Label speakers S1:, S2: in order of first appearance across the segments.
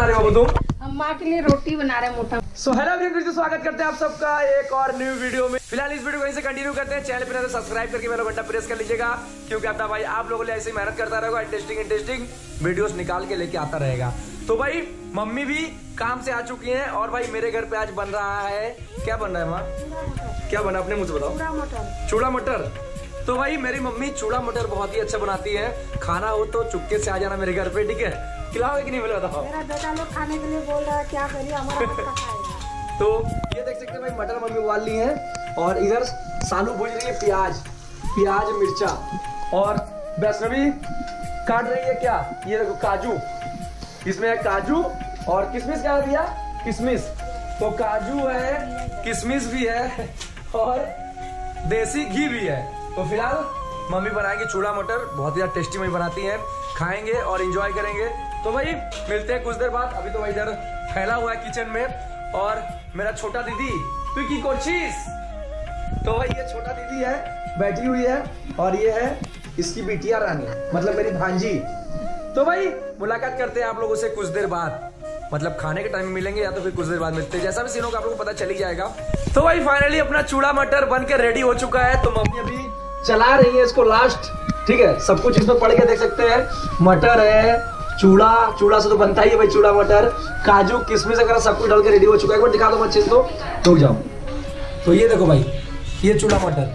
S1: अरे बाबू तुम
S2: हम माँ के लिए रोटी बना रहे हैं मोटा।
S1: सो हेलो फिर से स्वागत करते हैं आप सबका एक और न्यू वीडियो में। फिलहाल इस वीडियो को यहीं से कंटिन्यू करते हैं। चैनल पर सब्सक्राइब करके मेरा घंटा प्रेस कर लीजिएगा, क्योंकि अपना भाई आप लोगों ने ऐसे ही मेहनत करता रहेगा, इंटरेस्टिंग वीडियोस निकाल के लेके आता रहेगा। तो भाई मम्मी भी काम से आ चुकी हैं और भाई मेरे घर पे आज बन रहा है, क्या बन रहा है माँ? क्या बना अपने मुझे बताओ। चूड़ा मटर। तो भाई मेरी मम्मी चूड़ा मटर बहुत ही अच्छा बनाती है। खाना हो तो चुपके से आ जाना मेरे घर पे, ठीक है? खिलाओगे कि नहीं बोला था?
S2: मेरा बेटा लोग खाने के लिए बोल रहा है, क्या करिए हमारा बच्चा खाएगा।
S1: तो ये देख सकते हैं भाई मटर मम्मी उबाल ली है और इधर सालू भूज रही है प्याज मिर्चा, और वैष्णवी काट रही है क्या, ये देखो काजू, इसमें है काजू और किशमिश। क्या दिया? किशमिश। तो काजू है, किशमिश भी है और देसी घी भी है। तो फिलहाल मम्मी बनाएगी चूड़ा मटर, बहुत ही ज्यादा टेस्टी मम्मी बनाती है, खाएंगे और एंजॉय करेंगे। तो भाई मिलते हैं कुछ देर बाद। अभी तो भाई इधर फैला हुआ है किचन में और मेरा छोटा दीदी तू की कोशिश। तो भाई ये छोटा दीदी है, बैठी हुई है, और ये है इसकी बिटिया रानी, मतलब मेरी भांजी। तो भाई मुलाकात करते हैं आप लोगों से कुछ देर बाद, मतलब खाने के टाइम में मिलेंगे या तो फिर कुछ देर बाद मिलते हैं। जैसा भी सीन होगा आप लोगों को पता चल ही जाएगा। तो भाई फाइनली अपना चूड़ा मटर बन के रेडी हो चुका है। तो मम्मी अभी चला रही है इसको लास्ट, ठीक है? सब कुछ इसमें पढ़ के देख सकते हैं। मटर है, चूड़ा से तो बनता ही है भाई चूड़ा मटर, काजू किशमिश वगैरह सब कुछ डाल के रेडी हो चुका है। एक बार दिखा दो अच्छे से, तो रुक जाओ। तो ये देखो भाई, ये चूड़ा मटर।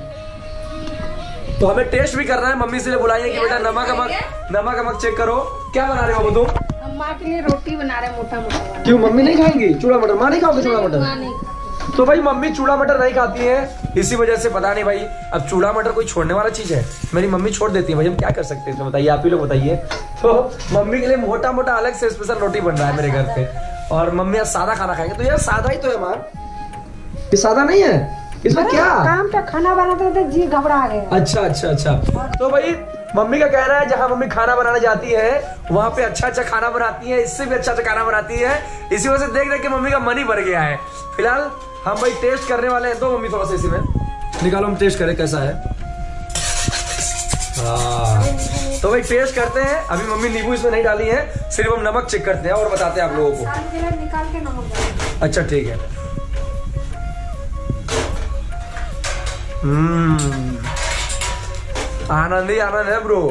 S1: तो हमें टेस्ट भी करना है, मम्मी से बुलाई है कि बेटा नमक चेक करो। क्या बना रहे हो तुम?
S2: हम माँ के लिए रोटी बना रहे हैं मोटा।
S1: क्यों मम्मी नहीं खाएंगी चूड़ा मटर? माँ नहीं खाओगे चूड़ा मटर? तो भाई मम्मी चूड़ा मटर नहीं खाती है, इसी वजह से पता नहीं भाई। अब चूड़ा मटर कोई छोड़ने वाला चीज है? मेरी मम्मी छोड़ देती है भाई, हम क्या कर सकते हैं इसमें बताइए, आप ही लोग बताइए। तो मम्मी के लिए मोटा अलग से स्पेशल रोटी बन रहा है मेरे घर पे, और मम्मी आज सादा खाना खाएंगे। तो यार सादा ही तो है माँ, ये सादा नहीं है, इसमें क्या
S2: काम पे खाना बनाते थे जी घबरा गए।
S1: अच्छा। तो भाई मम्मी का कहना है जहाँ मम्मी खाना बनाने जाती है वहाँ पे अच्छा खाना बनाती है, इससे भी अच्छा खाना बनाती है। इसी वजह से देख के मम्मी का मन ही भर गया है। फिलहाल हम भाई टेस्ट करने वाले हैं। तो मम्मी थोड़ा सा इसी में निकालो, हम टेस्ट करें कैसा है। तो भाई टेस्ट करते हैं। अभी मम्मी नींबू इसमें नहीं डाली है, सिर्फ हम नमक चेक करते हैं और बताते हैं आप लोगों को।
S2: निकाल के नमक।
S1: अच्छा ठीक है। आनंद ही आनंद है ब्रो।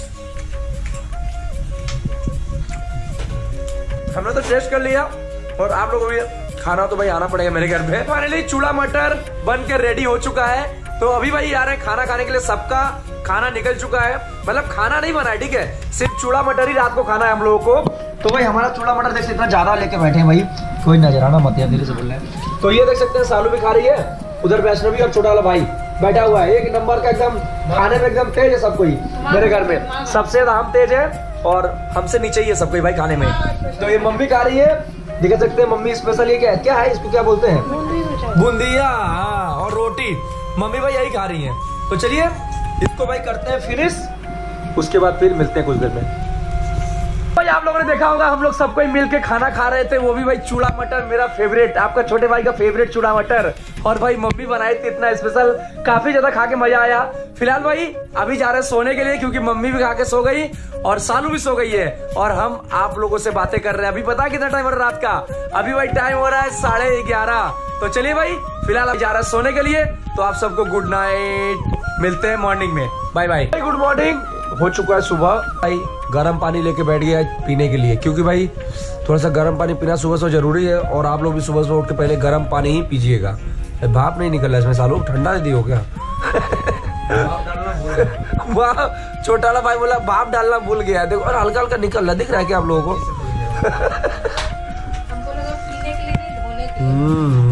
S1: हमने तो टेस्ट कर लिया और आप लोगों को भी खाना तो भाई आना पड़ेगा मेरे घर पे। फाइनली चूड़ा मटर बन के रेडी हो चुका है। तो अभी भाई आ रहे हैं खाना खाने के लिए। सबका खाना निकल चुका है, मतलब खाना नहीं बना है, ठीक है? सिर्फ चूड़ा मटर ही रात को खाना है हम लोगों को। तो भाई हमारा चूड़ा मटर देख सकते इतना ज्यादा लेके बैठे हैं भाई, कोई नजराना मत है, धीरे से बोल रहे हैं। तो ये देख सकते हैं सालू भी खा रही है, उधर वैष्णवी और छोटा वाला भाई बैठा हुआ है। एक नंबर का एकदम खाने में एकदम तेज है सब कोई मेरे घर में, सबसे ज्यादा हम तेज है और हमसे नीचे ही है सब कोई भाई खाने में। तो ये मम्मी खा रही है, देख सकते हैं मम्मी स्पेशल ये क्या है, इसको क्या बोलते हैं? बूंदिया। हाँ, और रोटी मम्मी भाई यही खा रही है। तो चलिए इसको भाई करते हैं फिनिश, उसके बाद फिर मिलते हैं कुछ देर में। भाई आप लोगों ने देखा होगा हम लोग सब कोई मिल के खाना खा रहे थे, वो भी भाई चूड़ा मटर, मेरा फेवरेट, आपका छोटे भाई का फेवरेट चूड़ा मटर। और भाई मम्मी बनाई थी इतना स्पेशल, काफी ज्यादा खा के मजा आया। फिलहाल भाई अभी जा रहे हैं सोने के लिए, क्योंकि मम्मी भी खा के सो गई और सालू भी सो गई है, और हम आप लोगों से बातें कर रहे हैं। अभी पता कितना टाइम हो रहा है रात का? अभी भाई टाइम हो रहा है 11:30। तो चलिए भाई फिलहाल अभी जा रहा है सोने के लिए। तो आप सबको गुड नाइट, मिलते हैं मॉर्निंग में, बाय बाय। Good morning. हो चुका है सुबह भाई, गर्म पानी लेके बैठ गया है पीने के लिए, क्योंकि भाई थोड़ा सा गर्म पानी पीना सुबह जरूरी है। और आप लोग भी सुबह उठ के पहले गर्म पानी ही पीजिएगा। भाप नहीं निकल रहा इसमें, सालू ठंडा दे दी हो क्या? वाह, छोटा वाला भाई बोला भाप डालना भूल गया। देखो और हल्का हल्का निकल रहा, दिख रहा है क्या आप लोगों को?
S2: हमको लगा पीने के लिए नहीं, धोने के लिए।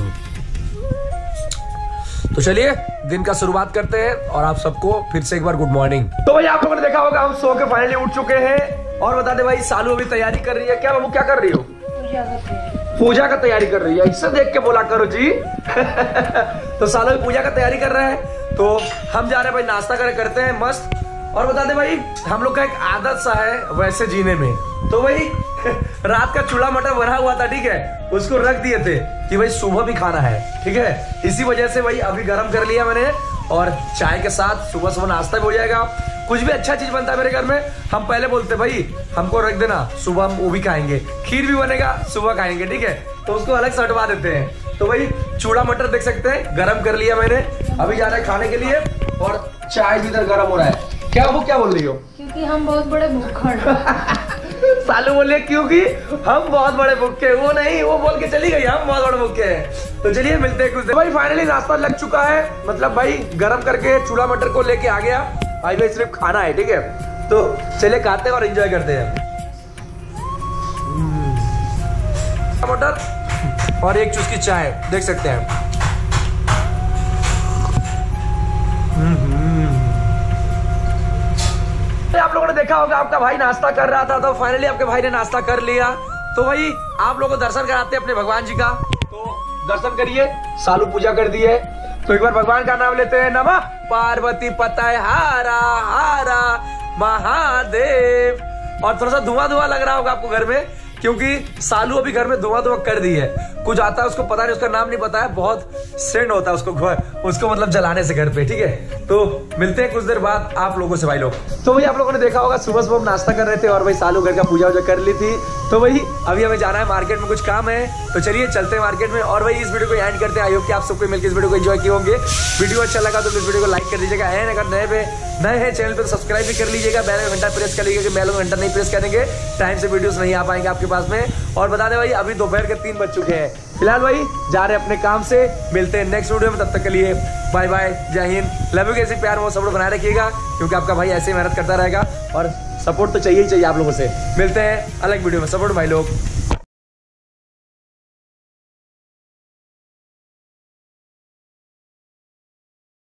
S1: तो चलिए दिन का शुरुआत करते हैं और आप सबको फिर से एक बार गुड मॉर्निंग। तो भाई आप लोगों ने देखा होगा हम सो के फाइनली उठ चुके हैं। और बता दे भाई सालू अभी तैयारी कर रही है। क्या बाबू क्या कर रही हो? पूजा का तैयारी कर रही है, इससे देख के बोला करो जी। तो सालू पूजा का तैयारी कर रहे हैं, तो हम जा रहे हैं भाई नाश्ता करते हैं मस्त। और बता दे भाई हम लोग का एक आदत सा है वैसे जीने में। तो भाई रात का चूड़ा मटर बना हुआ था, ठीक है, उसको रख दिए थे कि भाई सुबह भी खाना है, ठीक है? इसी वजह से भाई अभी गर्म कर लिया मैंने, और चाय के साथ सुबह नाश्ता भी हो जाएगा। कुछ भी अच्छा चीज बनता है मेरे घर में, हम पहले बोलते भाई हमको रख देना, सुबह हम वो भी खाएंगे, खीर भी बनेगा सुबह खाएंगे, ठीक है, तो उसको अलग से हटवा देते हैं। तो भाई चूड़ा मटर देख सकते हैं, गरम कर लिया मैंने, अभी जा रहा है खाने के लिए, और चाय भी इधर गरम हो रहा है। क्या बोल रही हो?
S2: क्योंकि हम बहुत बड़े भूखड़ हैं।
S1: सालू बोले क्योंकि हम बहुत बड़े भूखे, वो नहीं, वो बोल के चली गई हम बहुत बड़े भूखे हैं। तो चलिए मिलते हैं कुछ देर। भाई फाइनली नाश्ता लग चुका है, मतलब भाई गरम करके चूड़ा मटर को लेके आ गया भाई, भाई सिर्फ खाना है, ठीक है, तो चलिए खाते हैं और एंजॉय करते हैं। मटर और एक चुस्की चाय देख सकते हैं। आप लोगों ने देखा होगा आपका भाई नाश्ता कर रहा था, तो फाइनली आपके भाई ने नाश्ता कर लिया। तो भाई आप लोगों को दर्शन कराते हैं अपने भगवान जी का, तो दर्शन करिए। सालू पूजा कर दी है, तो एक बार भगवान का नाम लेते हैं। नमः पार्वती पतये हारा हारा महादेव। और थोड़ा सा धुआं लग रहा होगा आपको घर में, क्योंकि सालू अभी घर में धुआं कर दी है। कुछ आता है उसको पता नहीं, उसका नाम नहीं पता है, बहुत सेंड होता है उसको मतलब जलाने से घर पे, ठीक है। तो मिलते हैं कुछ देर बाद आप लोगों से भाई लोग। तो भाई आप लोगों ने देखा होगा सुबह हम नाश्ता कर रहे थे और भाई सालू घर का पूजा वूजा कर ली थी। तो भाई अभी हमें जाना है मार्केट में, कुछ काम है, तो चलिए चलते हैं मार्केट में। और भाई इस वीडियो को एंड करते हैं। आई होप कि आप सबको मिलकर इस वीडियो को एंजॉय किए होंगे। वीडियो अच्छा लगा तो इस वीडियो को लाइक कर दीजिएगा, अगर नए हैं चैनल पे तो सब्सक्राइब भी कर लीजिएगा, बेल का घंटा प्रेस कर लीजिएगा, बेल का घंटा नहीं प्रेस करेंगे टाइम से वीडियोस नहीं आ पाएंगे आपके पास में। और बता दें भाई अभी दोपहर के 3 बज चुके हैं। फिलहाल भाई जा रहे हैं अपने काम से, मिलते हैं नेक्स्ट वीडियो में, तब तक के लिए बाय बाय, जय हिंद। Love you. कैसे प्यार वो सपोर्ट बनाए रखिएगा, क्योंकि आपका भाई ऐसे ही मेहनत करता रहेगा और सपोर्ट तो चाहिए ही चाहिए आप लोगों से। मिलते हैं अलग वीडियो में, सपोर्ट भाई लोग।